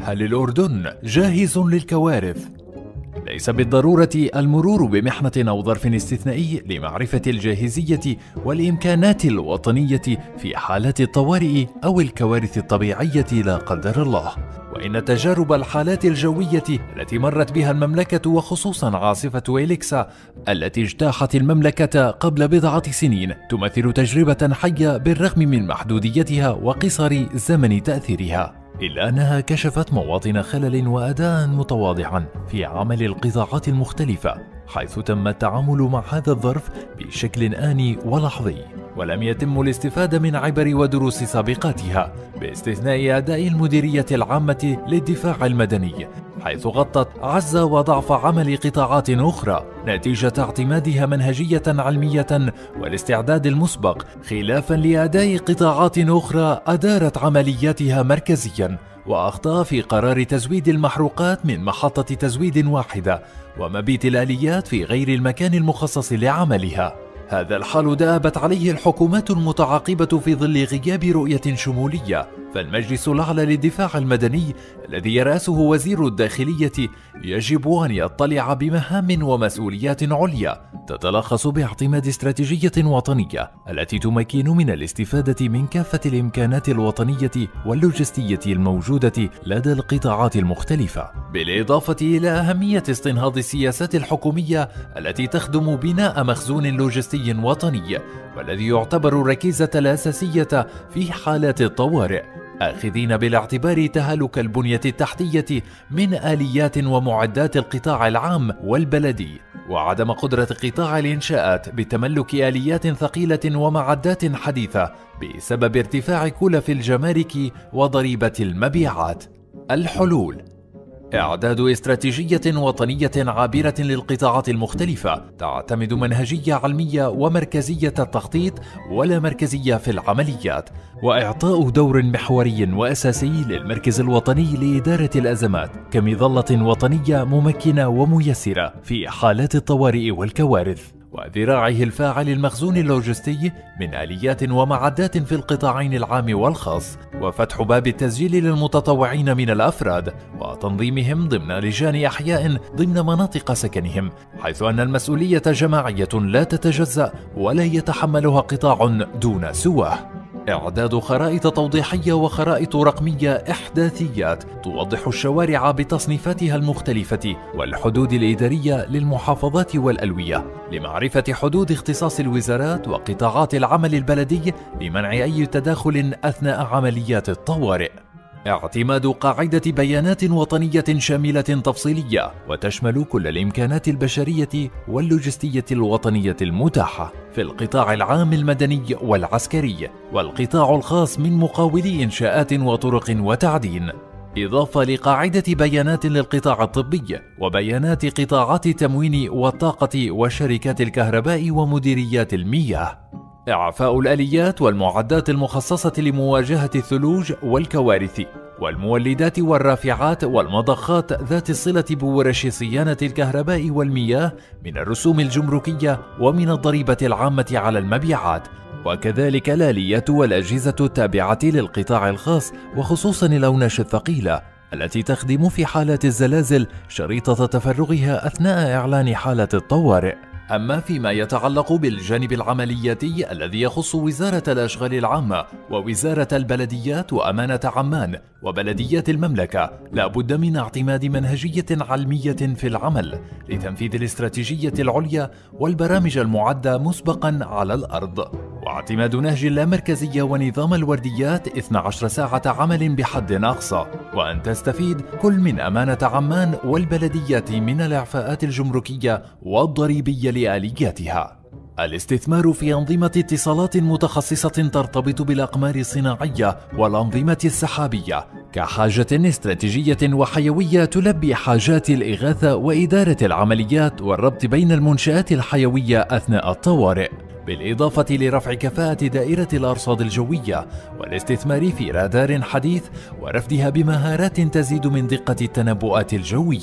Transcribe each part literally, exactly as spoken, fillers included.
هل الأردن جاهز للكوارث؟ ليس بالضرورة المرور بمحنة أو ظرف استثنائي لمعرفة الجاهزية والإمكانات الوطنية في حالات الطوارئ أو الكوارث الطبيعية لا قدر الله، وإن تجارب الحالات الجوية التي مرت بها المملكة وخصوصا عاصفة إليكسا التي اجتاحت المملكة قبل بضعة سنين تمثل تجربة حية بالرغم من محدوديتها وقصر زمن تأثيرها، إلا أنها كشفت مواطن خلل وأداء متواضعا في عمل القطاعات المختلفة، حيث تم التعامل مع هذا الظرف بشكل آني ولحظي، ولم يتم الاستفادة من عبر ودروس سابقاتها باستثناء أداء المديرية العامة للدفاع المدني، حيث غطت عجز وضعف عمل قطاعات أخرى نتيجة اعتمادها منهجية علمية والاستعداد المسبق، خلافا لأداء قطاعات أخرى أدارت عملياتها مركزيا وأخطأ في قرار تزويد المحروقات من محطة تزويد واحدة ومبيت الآليات في غير المكان المخصص لعملها. هذا الحال دأبت عليه الحكومات المتعاقبة في ظل غياب رؤية شمولية، فالمجلس الأعلى للدفاع المدني الذي يرأسه وزير الداخلية يجب أن يطلع بمهام ومسؤوليات عليا تتلخص باعتماد استراتيجية وطنية التي تمكن من الاستفادة من كافة الإمكانات الوطنية واللوجستية الموجودة لدى القطاعات المختلفة، بالإضافة إلى أهمية استنهاض السياسات الحكومية التي تخدم بناء مخزون لوجستي وطني، والذي يعتبر الركيزة الأساسية في حالات الطوارئ، آخذين بالاعتبار تهالك البنية التحتية من آليات ومعدات القطاع العام والبلدي، وعدم قدرة قطاع الإنشاءات بتملك آليات ثقيلة ومعدات حديثة بسبب ارتفاع كلف الجمارك وضريبة المبيعات. الحلول: إعداد استراتيجية وطنية عابرة للقطاعات المختلفة تعتمد منهجية علمية ومركزية التخطيط ولا مركزية في العمليات، وإعطاء دور محوري وأساسي للمركز الوطني لإدارة الأزمات كمظلة وطنية ممكنة وميسرة في حالات الطوارئ والكوارث، وذراعه الفاعل المخزون اللوجستي من آليات ومعدات في القطاعين العام والخاص، وفتح باب التسجيل للمتطوعين من الأفراد وتنظيمهم ضمن لجان أحياء ضمن مناطق سكنهم، حيث أن المسؤولية جماعية لا تتجزأ ولا يتحملها قطاع دون سواه. إعداد خرائط توضيحية وخرائط رقمية إحداثيات توضح الشوارع بتصنيفاتها المختلفة والحدود الإدارية للمحافظات والألوية لمعرفة حدود اختصاص الوزارات وقطاعات العمل البلدي لمنع أي تداخل أثناء عمليات الطوارئ. اعتماد قاعدة بيانات وطنية شاملة تفصيلية وتشمل كل الإمكانات البشرية واللوجستية الوطنية المتاحة في القطاع العام المدني والعسكري والقطاع الخاص من مقاولي إنشاءات وطرق وتعدين، إضافة لقاعدة بيانات للقطاع الطبي وبيانات قطاعات التموين والطاقة وشركات الكهرباء ومديريات المياه. إعفاء الآليات والمعدات المخصصة لمواجهة الثلوج والكوارث والمولدات والرافعات والمضخات ذات الصلة بورش صيانة الكهرباء والمياه من الرسوم الجمركية ومن الضريبة العامة على المبيعات، وكذلك الآليات والأجهزة التابعة للقطاع الخاص وخصوصا الأوناش الثقيلة التي تخدم في حالات الزلازل شريطة تفرغها أثناء إعلان حالة الطوارئ. أما فيما يتعلق بالجانب العملياتي الذي يخص وزارة الأشغال العامة ووزارة البلديات وأمانة عمان وبلديات المملكة، لا بد من اعتماد منهجية علمية في العمل لتنفيذ الاستراتيجية العليا والبرامج المعدة مسبقا على الأرض، واعتماد نهج اللامركزية ونظام الورديات اثنتي عشرة ساعة عمل بحد أقصى، وأن تستفيد كل من أمانة عمان والبلديات من الإعفاءات الجمركية والضريبية لآلياتها. الاستثمار في أنظمة اتصالات متخصصة ترتبط بالأقمار الصناعية والأنظمة السحابية كحاجة استراتيجية وحيوية تلبي حاجات الإغاثة وإدارة العمليات والربط بين المنشآت الحيوية أثناء الطوارئ، بالإضافة لرفع كفاءة دائرة الأرصاد الجوية والاستثمار في رادار حديث ورفدها بمهارات تزيد من دقة التنبؤات الجوية.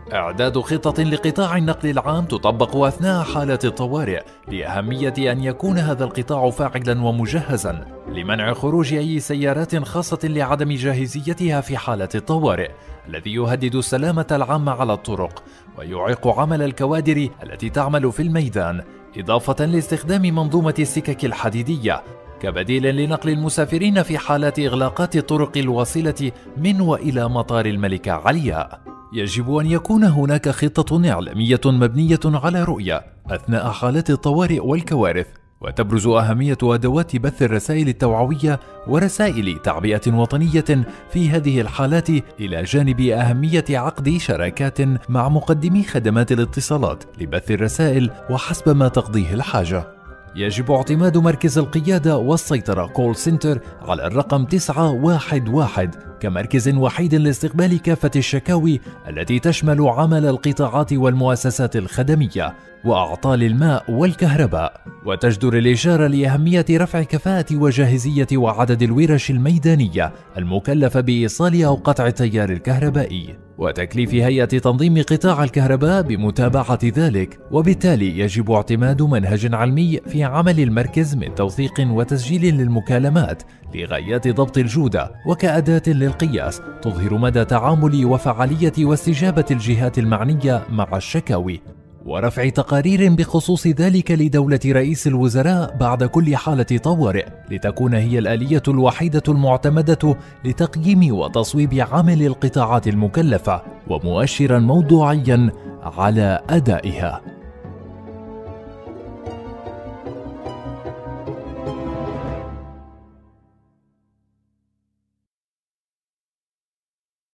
إعداد خطط لقطاع النقل العام تطبق أثناء حالة الطوارئ، لأهمية أن يكون هذا القطاع فاعلا ومجهزا لمنع خروج أي سيارات خاصة لعدم جاهزيتها في حالة الطوارئ، الذي يهدد السلامة العامة على الطرق ويعيق عمل الكوادر التي تعمل في الميدان، إضافة لاستخدام منظومة السكك الحديدية كبديل لنقل المسافرين في حالات إغلاقات الطرق الواصلة من وإلى مطار الملكة علياء. يجب أن يكون هناك خطة إعلامية مبنية على رؤية أثناء حالات الطوارئ والكوارث، وتبرز أهمية أدوات بث الرسائل التوعوية ورسائل تعبئة وطنية في هذه الحالات، إلى جانب أهمية عقد شراكات مع مقدمي خدمات الاتصالات لبث الرسائل وحسب ما تقضيه الحاجة. يجب اعتماد مركز القيادة والسيطرة كول سنتر على الرقم تسعة واحد واحد كمركز وحيد لاستقبال كافة الشكاوي التي تشمل عمل القطاعات والمؤسسات الخدمية وأعطال الماء والكهرباء، وتجدر الإشارة لأهمية رفع كفاءة وجاهزية وعدد الورش الميدانية المكلفة بإيصال أو قطع التيار الكهربائي، وتكليف هيئة تنظيم قطاع الكهرباء بمتابعة ذلك. وبالتالي يجب اعتماد منهج علمي في عمل المركز من توثيق وتسجيل للمكالمات لغايات ضبط الجودة وكأداة للقياس تظهر مدى تعامل وفعالية واستجابة الجهات المعنية مع الشكاوي، ورفع تقارير بخصوص ذلك لدولة رئيس الوزراء بعد كل حالة طوارئ، لتكون هي الآلية الوحيدة المعتمدة لتقييم وتصويب عمل القطاعات المكلفة ومؤشرا موضوعيا على أدائها.